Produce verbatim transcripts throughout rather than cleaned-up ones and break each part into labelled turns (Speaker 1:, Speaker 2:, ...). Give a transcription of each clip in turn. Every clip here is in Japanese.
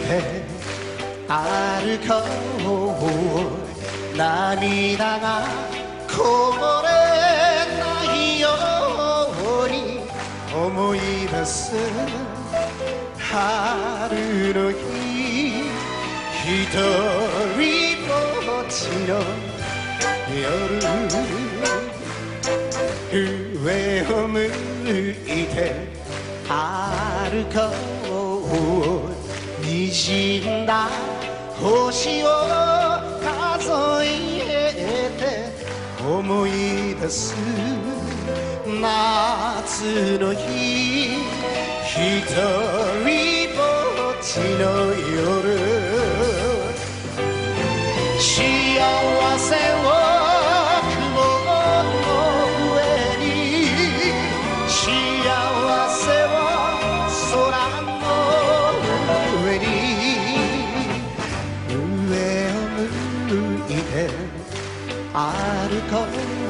Speaker 1: て歩こう涙がこぼれないように思い出す春の日一人ぼっちの夜上を向いて歩こう滲んだ星を数えて思い出す夏の日一人ぼっちの夜幸せを雲の上に幸せを空の上に上を向いて歩こ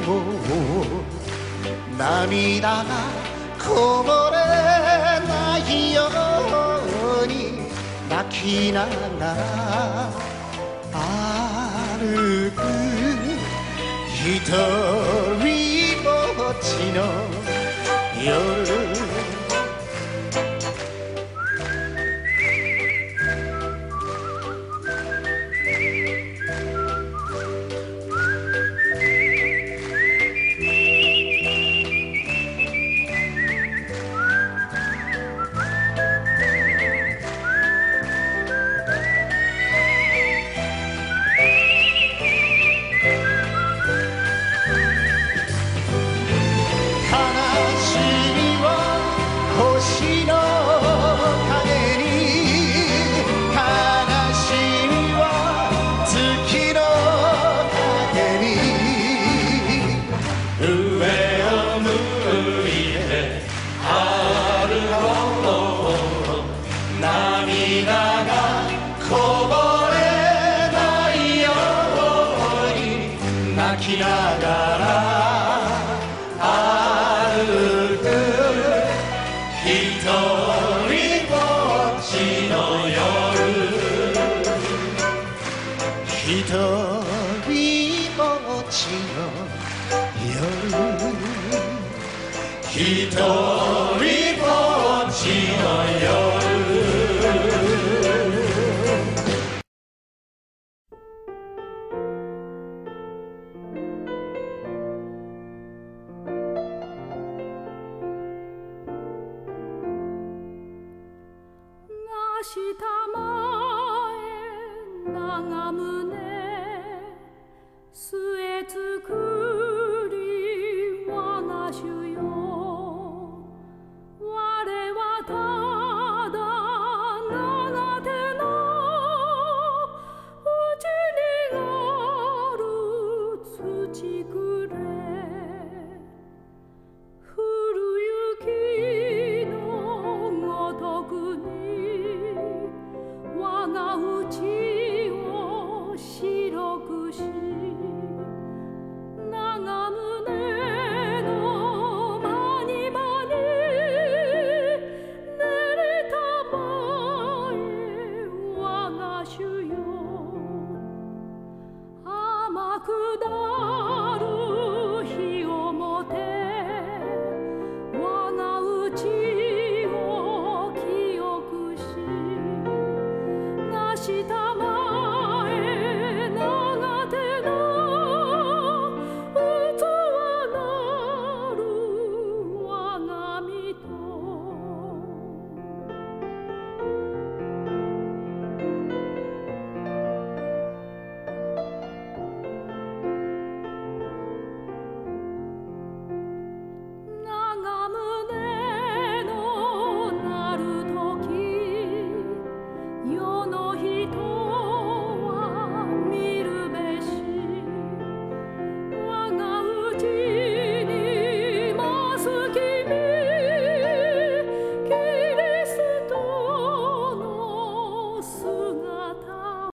Speaker 1: う涙がこぼれないように泣きながら歩く一人ぼっちの夜星の影に悲しみは月の影に上を向いて歩こう涙がこぼれないように泣きながら歩く一人ぼっちの夜一人ぼっちの夜一人ぼっちの夜
Speaker 2: 明日前長胸据え作り我が主よ我はただ七手のうちにある土くれ降る雪のごとくに我が内を白くし長胸の間に間に寝れたまえ我が主よ天下る日をもて我が内を清くし明日